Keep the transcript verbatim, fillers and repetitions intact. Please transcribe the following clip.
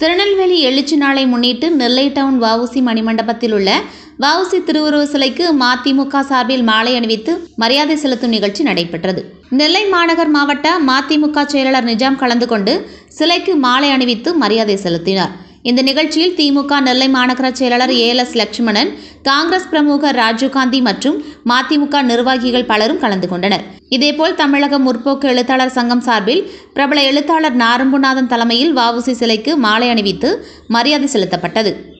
திருநெல்வேலி எழுச்சி நாளை முன்னிட்டு நெல்லை டவுன் வஉசி மணிமண்டபத்தில் உள்ள வஉசி திருவுருவ சிலைக்கு மதிமுக சார்பில் மாலை அணிவித்து மரியாதை செலுத்தும் நிகழ்ச்சி நடைபெற்றது. நெல்லை மாநகர் மாவட்ட மதிமுக செயலாளர் நிஜாம் கலந்து கொண்டு சிலைக்கு மாலை அணிவித்து மரியாதை செலுத்தினார். இந்த நிகழ்ச்சியில் திமுக நெல்லை மாநகர செயலாளர் A L S Lakshmanan, Congress பிரமுகர் ராஜீவ்காந்தி மற்றும் மதிமுக நிர்வாகிகள் பலரும் கலந்து கொண்டனர். இதேபோல் தமிழக முற்போக்கு எழுத்தாளர் சங்கம் சார்பில் பிரபல எழுத்தாளர் நாரம்புநாதன் தலைமையில் வஉசி சிலைக்கு மாலை அணிவித்து மரியாதை செலுத்தப்பட்டது.